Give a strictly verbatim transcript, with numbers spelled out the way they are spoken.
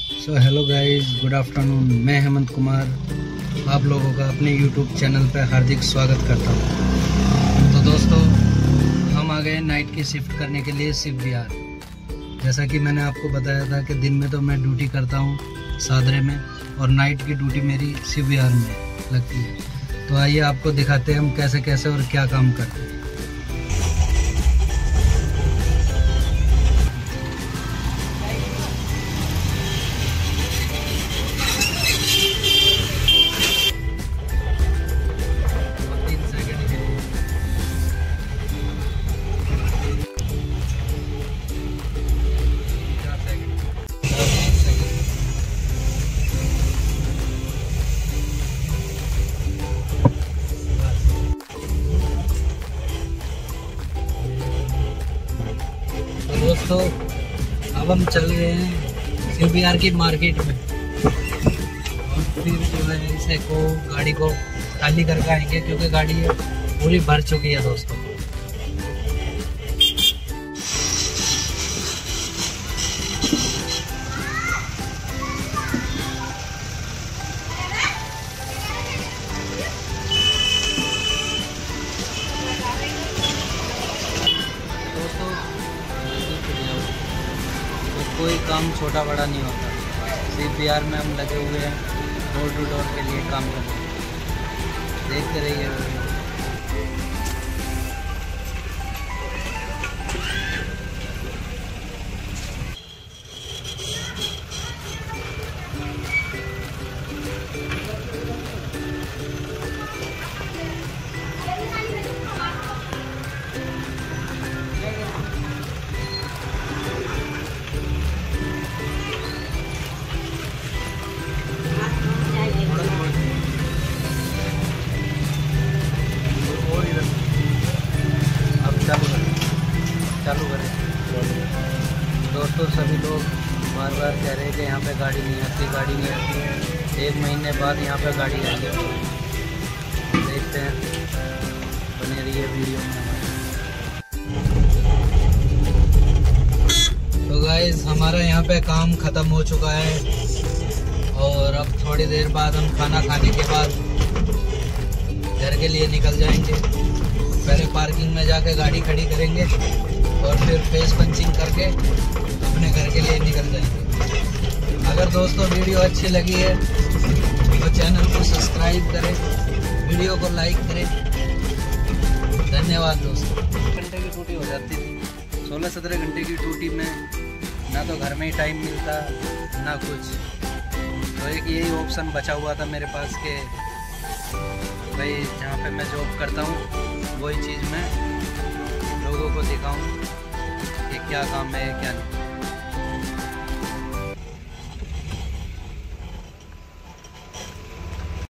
सो hello guys, good afternoon. मैं हेमंत कुमार आप लोगों का अपने यूट्यूब चैनल पर हार्दिक स्वागत करता हूं। तो दोस्तों, हम आ गए नाइट की शिफ्ट करने के लिए शिव विहार। जैसा कि मैंने आपको बताया था कि दिन में तो मैं ड्यूटी करता हूं सादरे में और नाइट की ड्यूटी मेरी शिव विहार में लगती है। तो आइए आपको दिखाते हैं हम कैसे कैसे और क्या काम करते हैं। दोस्तों, अब हम चल रहे हैं शिव विहार की मार्केट में और फिर जो है इसे को गाड़ी को खाली करके आएंगे क्योंकि गाड़ी पूरी भर चुकी है दोस्तों। कोई काम छोटा बड़ा नहीं होता। शिव विहार में हम लगे हुए हैं डोर टू डोर के लिए काम करने। देखते रहिए। चालू करें चालू करें दोस्तों, सभी लोग बार बार कह रहे हैं कि यहाँ पे गाड़ी नहीं आती गाड़ी नहीं आती। एक महीने बाद यहाँ पे गाड़ी आई है। देखते हैं, बने रहिए वीडियो में। तो गाइस, हमारा यहाँ पे काम ख़त्म हो चुका है और अब थोड़ी देर बाद हम खाना खाने के बाद घर के लिए निकल जाएंगे। पहले पार्किंग में जाके गाड़ी खड़ी करेंगे और फिर फेस पंचिंग करके अपने घर के लिए निकल जाएंगे। अगर दोस्तों वीडियो अच्छी लगी है तो चैनल को सब्सक्राइब करें, वीडियो को लाइक करें। धन्यवाद दोस्तों। घंटे की ड्यूटी हो जाती थी। सोलह सत्रह घंटे की ड्यूटी में ना तो घर में ही टाइम मिलता ना कुछ। तो एक यही ऑप्शन बचा हुआ था मेरे पास के भाई जहाँ पे मैं जॉब करता हूँ वही चीज़ मैं लोगों को दिखाऊं कि क्या काम है क्या नहीं।